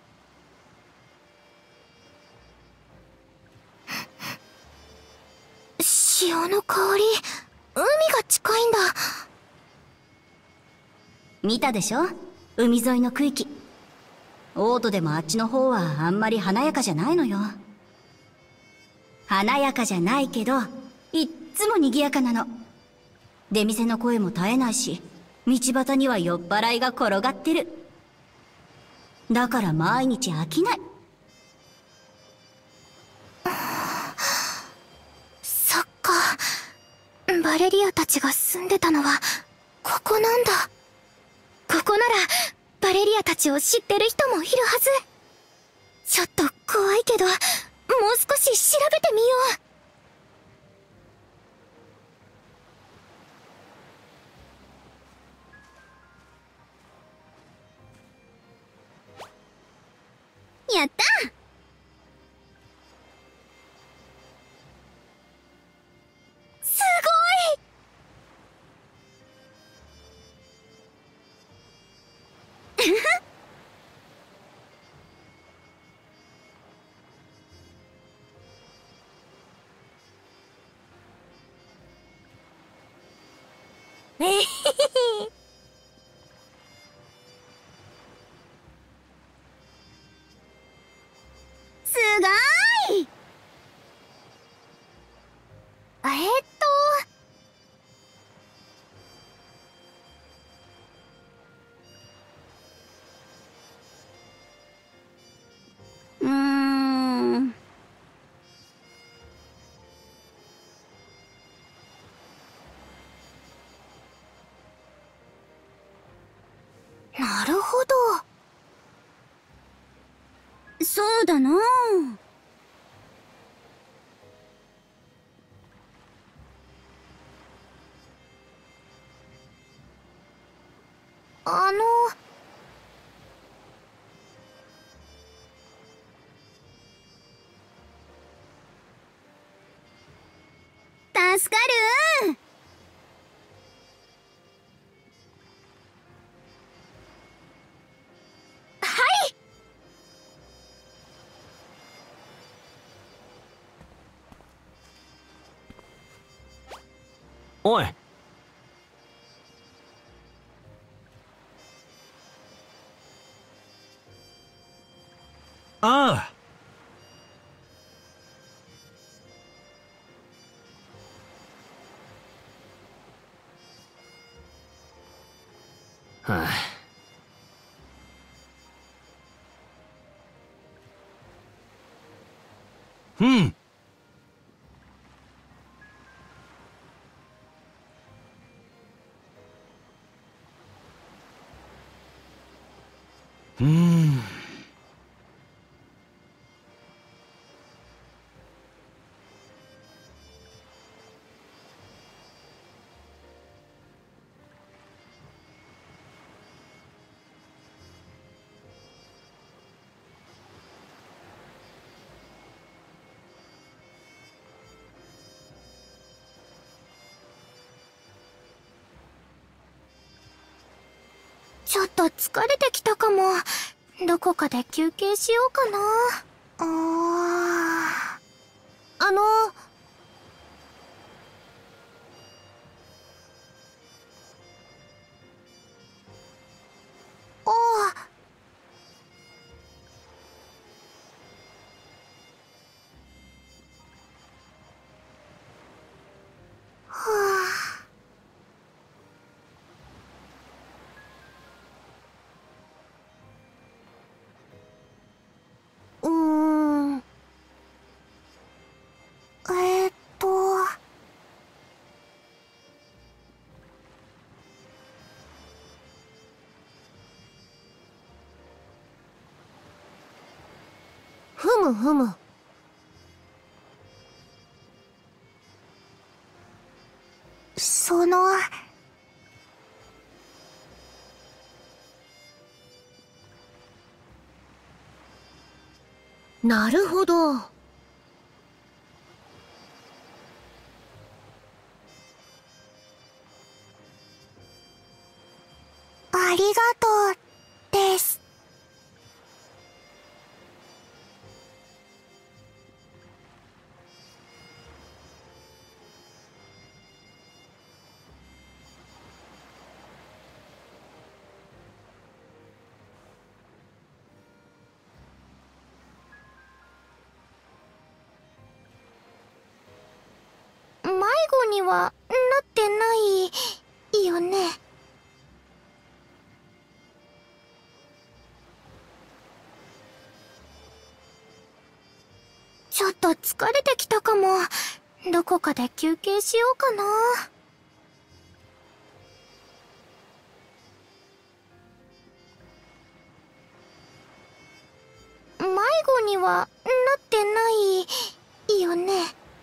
潮の香り、海が近いんだ。 見たでしょ？海沿いの区域。オートでもあっちの方はあんまり華やかじゃないのよ。華やかじゃないけど、いっつも賑やかなの。出店の声も絶えないし、道端には酔っ払いが転がってる。だから毎日飽きない。 そっか。バレリアたちが住んでたのは、ここなんだ。ここなら、バレリアたちを知ってる人もいるはず。ちょっと怖いけど、もう少し調べてみよやったすごい。 すごい。うーん。 なるほど。 そうだな。助かる。 おい。 ああ。 はあ。 うん。 ちょっと疲れてきたかも。どこかで休憩しようかな。ふむふむ。なるほど。 ありがとうです。 迷子にはなってないよね。ちょっと疲れてきたかも。どこかで休憩しようかな。迷子にはなってないよね。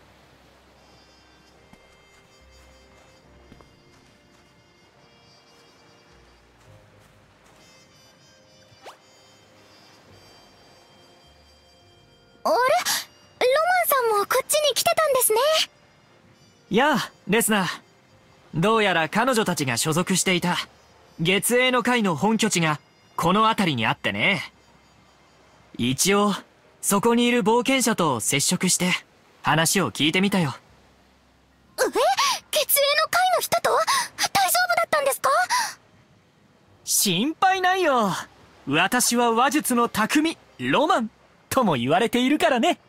あれ？ロマンさんもこっちに来てたんですね。 やあ、レスナー。どうやら彼女たちが所属していた月影の会の本拠地がこの辺りにあってね。一応、そこにいる冒険者と接触して話を聞いてみたよ。 月影の会の人と大丈夫だったんですか？ 心配ないよ。私は話術の匠、ロマンとも言われているからね。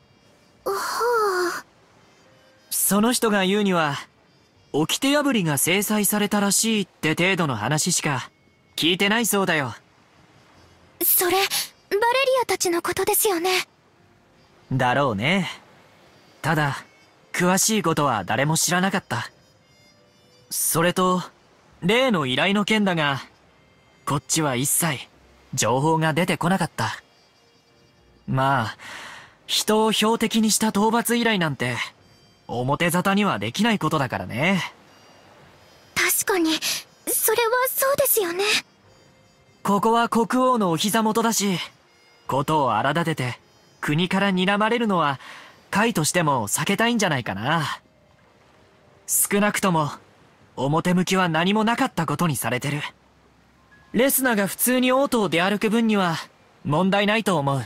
その人が言うには、掟破りが制裁されたらしいって程度の話しか聞いてないそうだよ。 それ、バレリアたちのことですよね。 だろうね。ただ、詳しいことは誰も知らなかった。それと、例の依頼の件だが、こっちは一切情報が出てこなかった。まあ、人を標的にした討伐依頼なんて、表沙汰にはできないことだからね。 確かに、それはそうですよね。 ここは国王のお膝元だし、ことを荒立てて国から睨まれるのは会としても避けたいんじゃないかな。少なくとも表向きは何もなかったことにされてる。レスナが普通に王都を出歩く分には問題ないと思う。 よ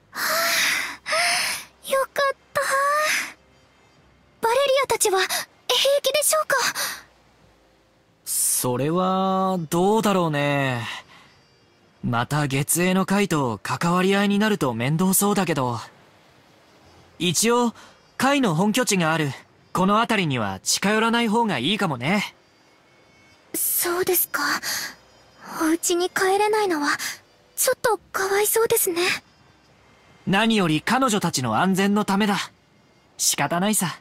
かった。バレリアたちはエルデ平気でしょうか？ それは、どうだろうね。また月影の会と関わり合いになると面倒そうだけど。一応、会の本拠地がある、この辺りには近寄らない方がいいかもね。 そうですか。お家に帰れないのは、ちょっとかわいそうですね。 何より彼女たちの安全のためだ。仕方ないさ。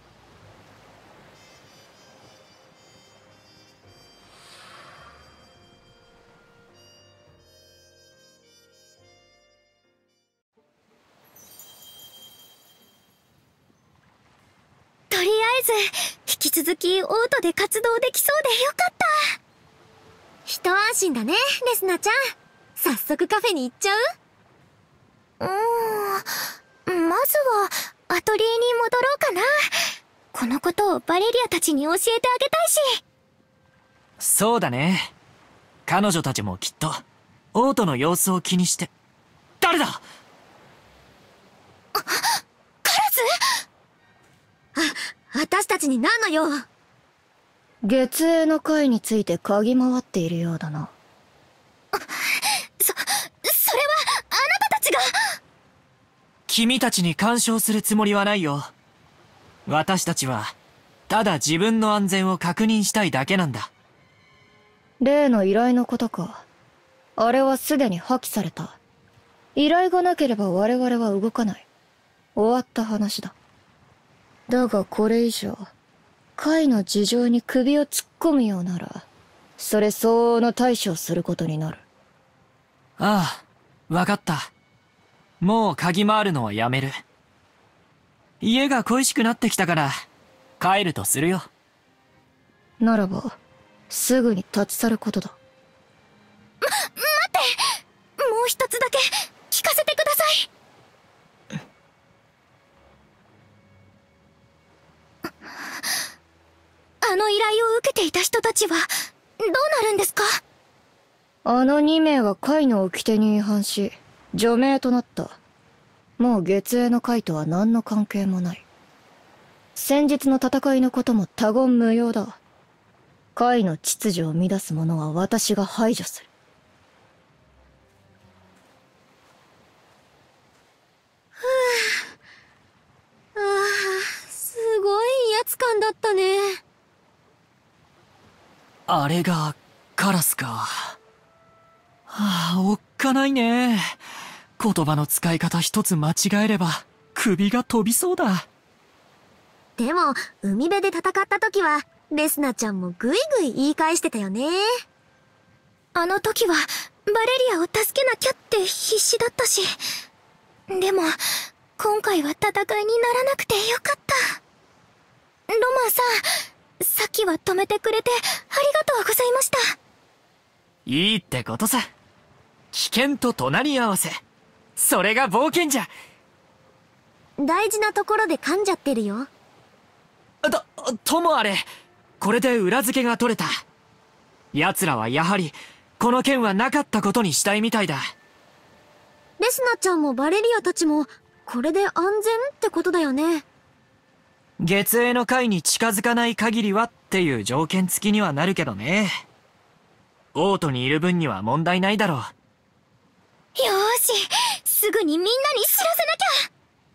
とりあえず、引き続きオートで活動できそうでよかった。 一安心だね、レスナちゃん。早速カフェに行っちゃう？ まずは、アトリエに戻ろうかな。このことをバレリアたちに教えてあげたいし。 そうだね。彼女たちもきっと、オートの様子を気にして。誰だ？ カラス？ 私たちに何の用？ 月影の会について嗅ぎ回っているようだな。 それは、あなたたちが。 君たちに干渉するつもりはないよ。私たちは、ただ自分の安全を確認したいだけなんだ。 例の依頼のことか。あれはすでに破棄された。依頼がなければ我々は動かない。終わった話だ。だがこれ以上、会の事情に首を突っ込むようなら、それ相応の対処をすることになる。 ああ、わかった。もう嗅ぎ回るのはやめる。家が恋しくなってきたから、帰るとするよ。 ならば、すぐに立ち去ることだ。 待って！もう一つだけ、聞かせてください。あの依頼を受けていた人たちは、どうなるんですか？ あの2名は会の掟に違反し、除名となった。もう月影の会とは何の関係もない。先日の戦いのことも他言無用だ。会の秩序を乱す者は私が排除する。 すごい威圧感だったね。 あれが、カラスか。はあ、おっかないね。言葉の使い方一つ間違えれば、首が飛びそうだ。 でも、海辺で戦った時は、レスナちゃんもぐいぐい言い返してたよね。 あの時は、バレリアを助けなきゃって必死だったし。でも、今回は戦いにならなくてよかった。ロマンさん、さっきは止めてくれてありがとうございました。 いいってことさ。危険と隣り合わせ。それが冒険じゃ。 大事なところで噛んじゃってるよ。 ともあれ、これで裏付けが取れた。奴らはやはり、この件はなかったことにしたいみたいだ。 レスナちゃんもバレリアたちも、これで安全ってことだよね。 月影の会に近づかない限りはっていう条件付きにはなるけどね。オートにいる分には問題ないだろう。 よーし、すぐにみんなに知らせなきゃ。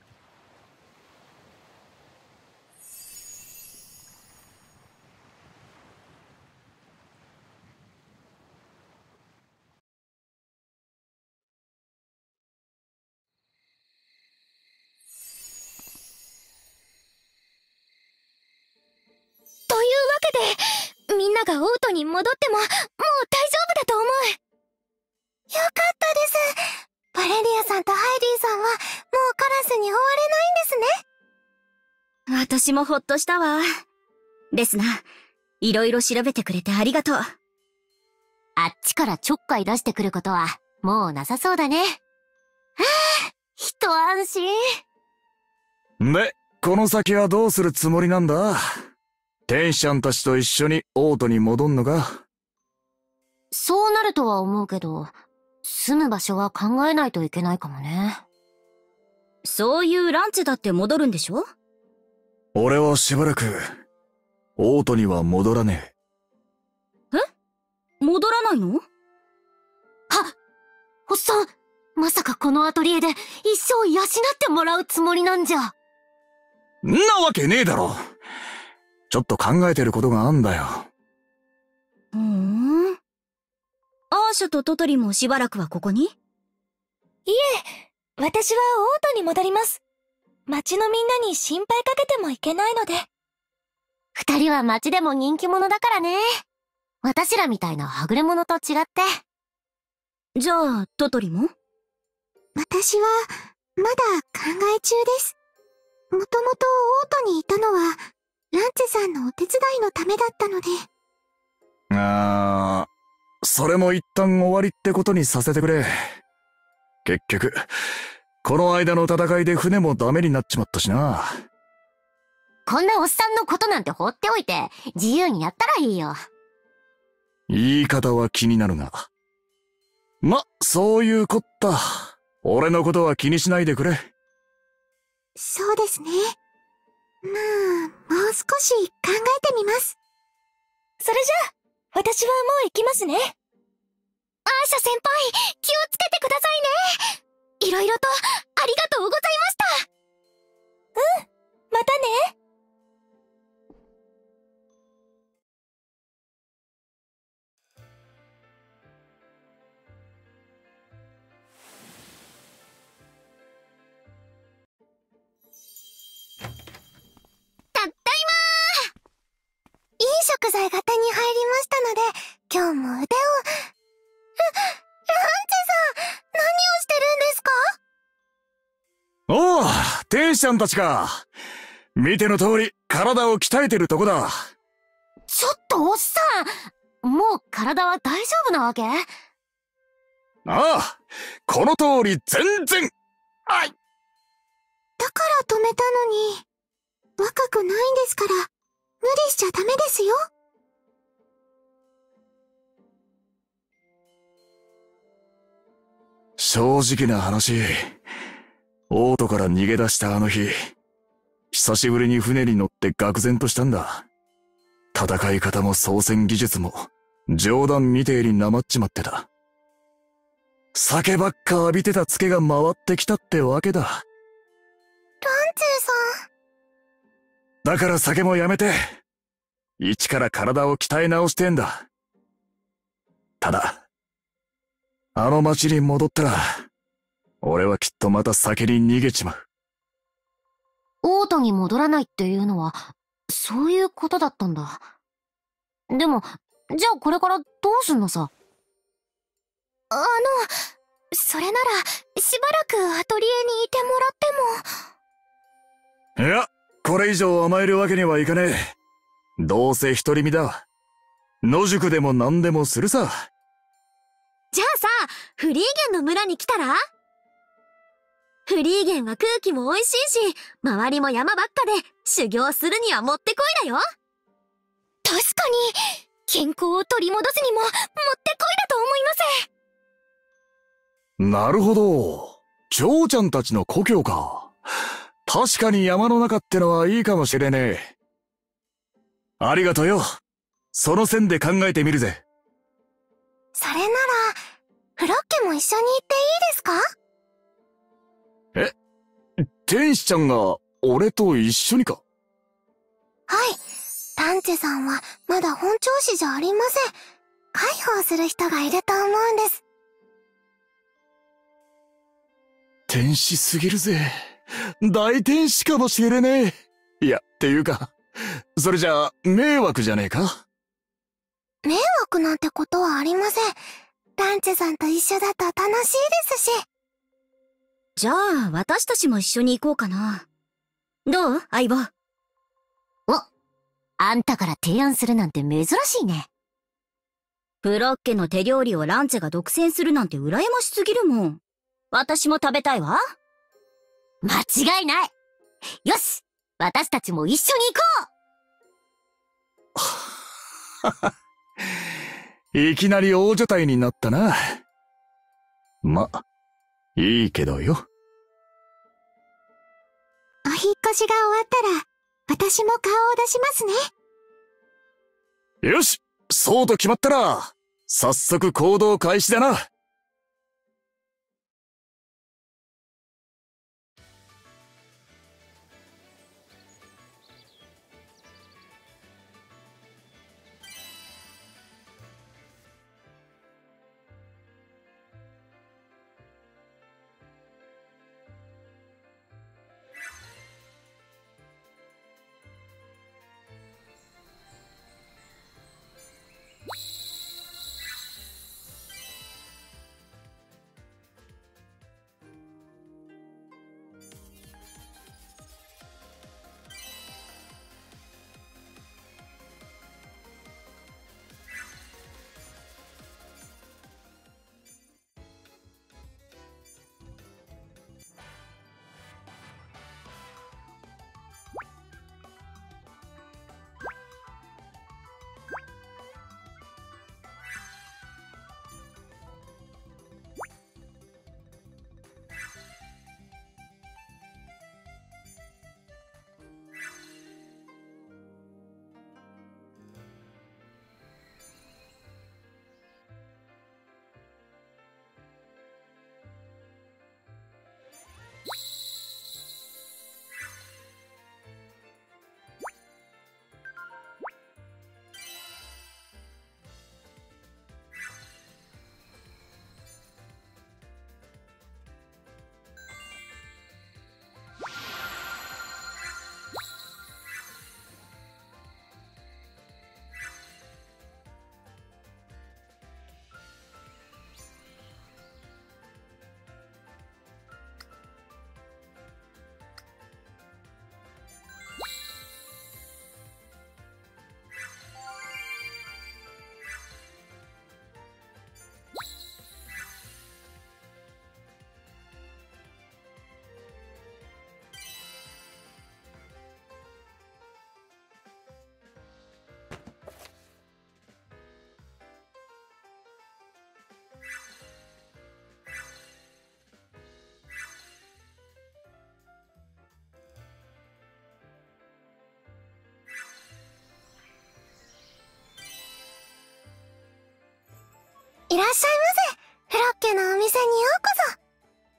というわけで、みんながオートに戻っても、もう大丈夫だと思う。 よかったです。バレリアさんとハイディさんは、もうカラスに追われないんですね。 私もほっとしたわ。レスナ、いろいろ調べてくれてありがとう。 あっちからちょっかい出してくることは、もうなさそうだね。はあ、一安心。 で、この先はどうするつもりなんだ？天使ちゃんたちと一緒にオートに戻んのか？ そうなるとは思うけど、住む場所は考えないといけないかもね。 そういうランチだって戻るんでしょ？ 俺はしばらく、 オートには戻らねえ。戻らないの？ はっ！おっさん、まさかこのアトリエで一生養ってもらうつもりなんじゃ。 んなわけねえだろ。ちょっと考えてることがあんだよ。 アーシャとトトリもしばらくはここに？ いえ、私はオートに戻ります。町のみんなに心配かけてもいけないので。 二人は町でも人気者だからね。私らみたいなはぐれ者と違って。 じゃあ、トトリも？ 私は、まだ考え中です。もともとオートにいたのは、ランツェさんのお手伝いのためだったので。 それも一旦終わりってことにさせてくれ。結局、この間の戦いで船もダメになっちまったしな。 こんなおっさんのことなんて放っておいて、自由にやったらいいよ。 言い方は気になるが。ま、そういうこった。俺のことは気にしないでくれ。 そうですね。まあ、もう少し考えてみます。 それじゃあ、私はもう行きますね。アーシャ先輩、気をつけてくださいね。いろいろとありがとうございました。またね。 たったいまー。いい食材が手に入りましたので、今日も腕を。ランチェさん、何をしてるんですか？ おう、天使ちゃんたちか。見ての通り、体を鍛えてるとこだ。 ちょっとおっさん、もう体は大丈夫なわけ？ ああ、この通り全然。はい。 だから止めたのに、若くないんですから、無理しちゃダメですよ。 正直な話、オートから逃げ出したあの日、久しぶりに船に乗って愕然としたんだ。戦い方も操船技術も、冗談みてえになまっちまってた。酒ばっか浴びてたツケが回ってきたってわけだ。ランツェさん。 だから酒もやめて、一から体を鍛え直してんだ。ただ、あの町に戻ったら、俺はきっとまた酒に逃げちまう。 オートに戻らないっていうのは、そういうことだったんだ。でも、じゃあこれからどうすんのさ。 それなら、しばらくアトリエにいてもらっても。 いや、これ以上甘えるわけにはいかねえ。どうせ独り身だ。野宿でも何でもするさ。 じゃあさ、フリーゲンの村に来たら？フリーゲンは空気も美味しいし、周りも山ばっかで修行するにはもってこいだよ。 確かに、健康を取り戻すにももってこいだと思います。 なるほど。嬢ちゃんたちの故郷か。確かに山の中ってのはいいかもしれねえ。ありがとよ。その線で考えてみるぜ。 それなら、フロッケも一緒に行っていいですか？ え？天使ちゃんが俺と一緒にか？ はい。ランチェさんはまだ本調子じゃありません。介抱する人がいると思うんです。 天使すぎるぜ。大天使かもしれねえ。いや、っていうか、それじゃあ迷惑じゃねえか？ 迷惑なんてことはありません。ランチェさんと一緒だと楽しいですし。 じゃあ、私たちも一緒に行こうかな。どう？相棒。 お、あんたから提案するなんて珍しいね。 フロッケの手料理をランチェが独占するなんて羨ましすぎるもん。私も食べたいわ。 間違いない。よし、私たちも一緒に行こういきなり大所帯になったな。ま、いいけどよ。 お引っ越しが終わったら、私も顔を出しますね。 よし、そうと決まったら、早速行動開始だな。 いらっしゃいませ。フロッケのお店にようこそ。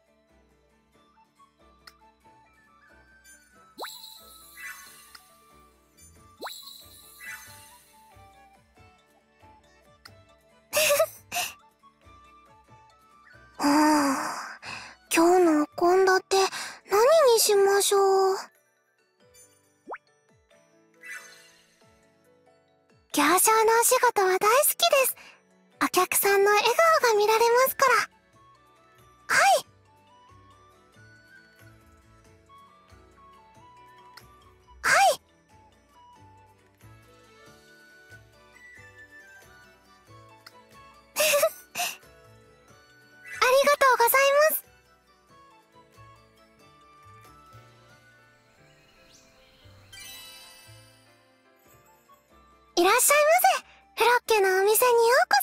今日の献立何にしましょう。行商のお仕事は大好きです。お客さんの笑顔が見られますから。はい。はい。ありがとうございます。いらっしゃいませ。フロッケのお店にようこそ。